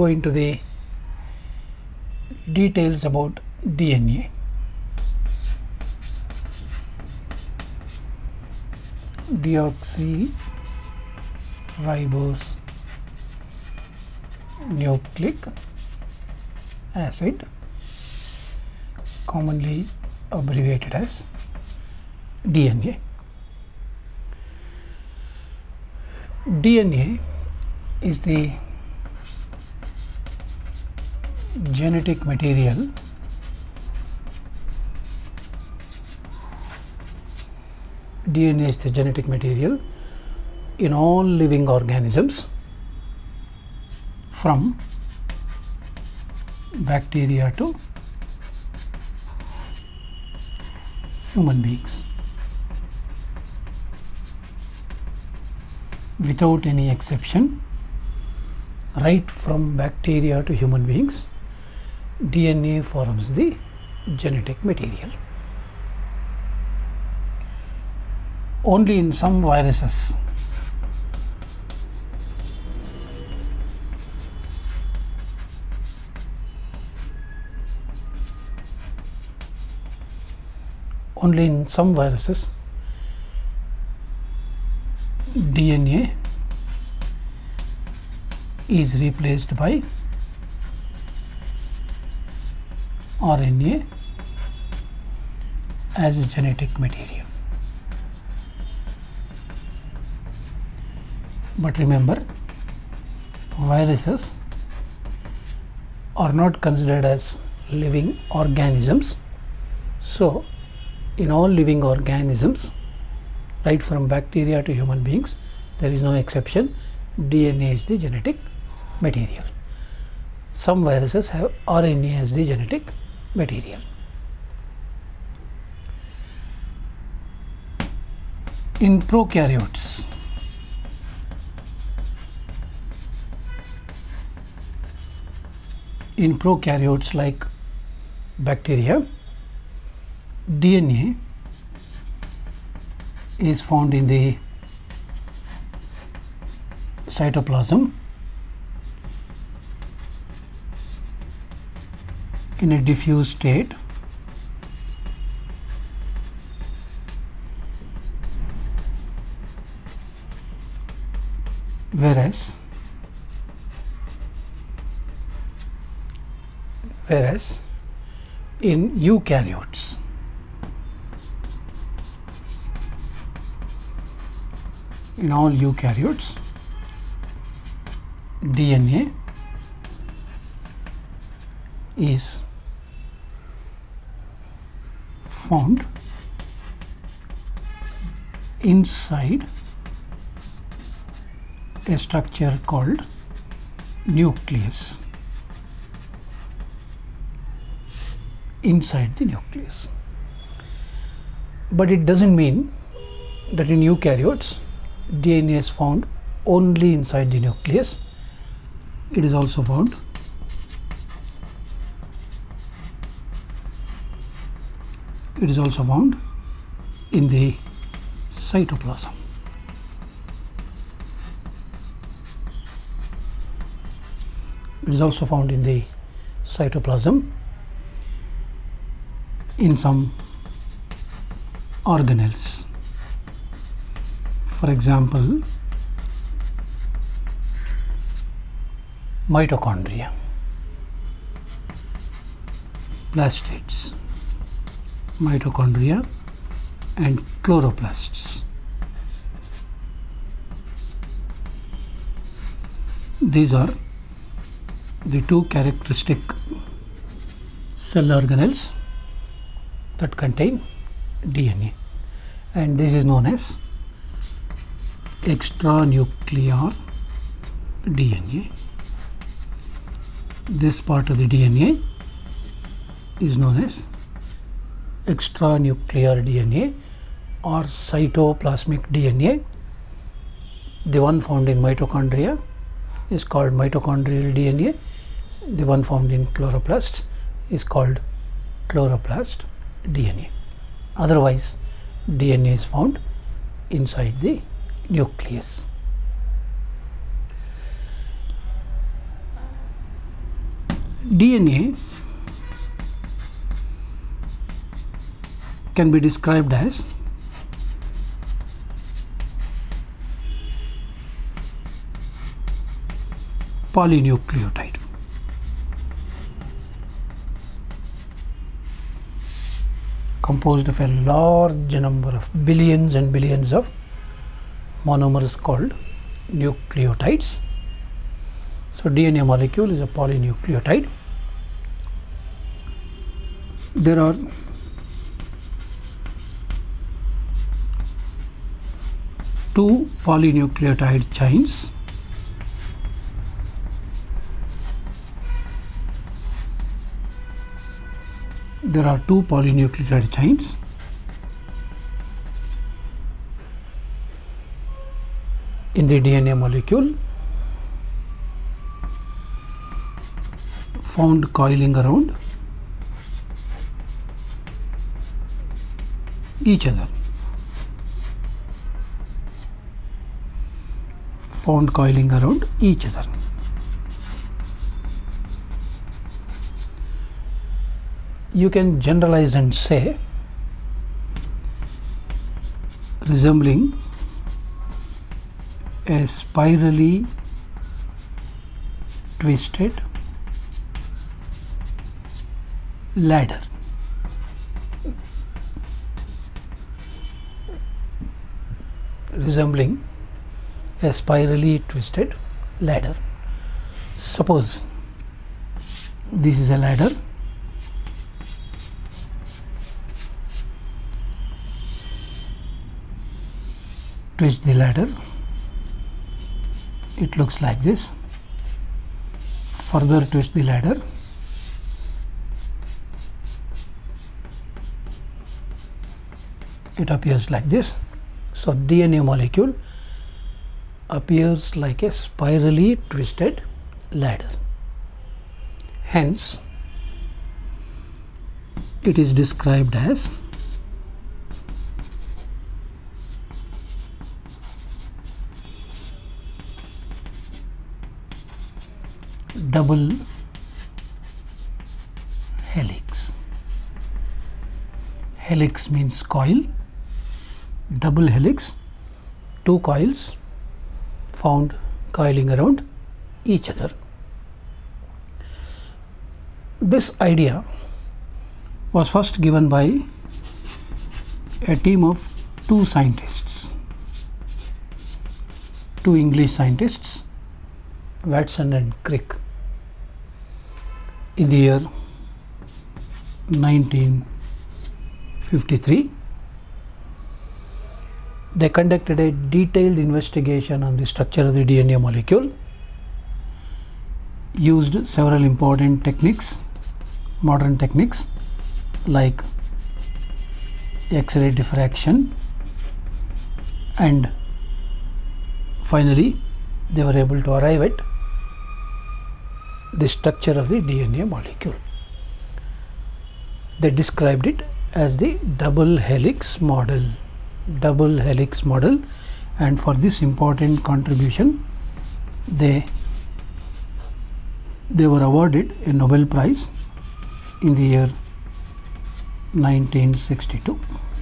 go into the details about DNA. Deoxyribose nucleic acid, commonly abbreviated as DNA. DNA is the genetic material DNA is the genetic material in all living organisms, from bacteria to human beings. Without any exception, right from bacteria to human beings, DNA forms the genetic material. Only in some viruses DNA is replaced by RNA as a genetic material. But remember, viruses are not considered as living organisms. So, in all living organisms, right from bacteria to human beings, there is no exception, DNA is the genetic material. Some viruses have RNA as the genetic material. In prokaryotes, like bacteria, DNA is found in the cytoplasm in a diffuse state, whereas in eukaryotes, in all eukaryotes, DNA is found inside a structure called nucleus. Inside the nucleus. But it doesn't mean that in eukaryotes DNA is found only inside the nucleus. It is also found in the cytoplasm. It is also found in the cytoplasm in some organelles. For example, mitochondria, plastids, mitochondria and chloroplasts. These are the two characteristic cell organelles that contain DNA, and this is known as extranuclear DNA. This part of the DNA is known as extranuclear DNA or cytoplasmic DNA. The one found in mitochondria is called mitochondrial DNA. The one found in chloroplast is called chloroplast DNA. Otherwise, DNA is found inside the nucleus. DNA can be described as polynucleotide. Composed of a large number of billions and billions of monomers called nucleotides. So DNA molecule is a polynucleotide. There are two polynucleotide chains. There are two polynucleotide chains in the DNA molecule found coiling around each other. Found coiling around each other. You can generalize and say resembling a spirally twisted ladder. Resembling a spirally twisted ladder. Suppose this is a ladder. Twist the ladder, it looks like this. Further twist the ladder, it appears like this. So DNA molecule appears like a spirally twisted ladder. Hence, it is described as double helix. Helix means coil. Double helix, two coils found coiling around each other. This idea was first given by a team of two scientists, two English scientists, Watson and Crick, in the year 1953. They conducted a detailed investigation on the structure of the DNA molecule, used several important techniques, modern techniques like X-ray diffraction, and finally they were able to arrive at the structure of the DNA molecule. They described it as the double helix model. Double helix model, and for this important contribution they were awarded a Nobel Prize in the year 1962.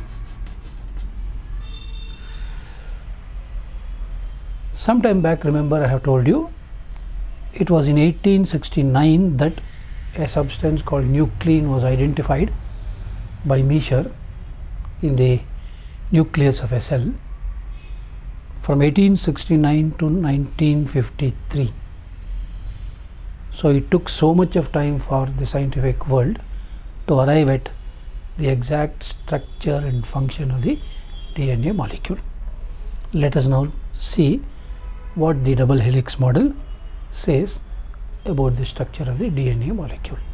Sometime back, remember, I have told you it was in 1869 that a substance called nuclein was identified by Miescher in the nucleus of a cell. From 1869 to 1953. So it took so much of time for the scientific world to arrive at the exact structure and function of the DNA molecule. Let us now see what the double helix model says about the structure of the DNA molecule.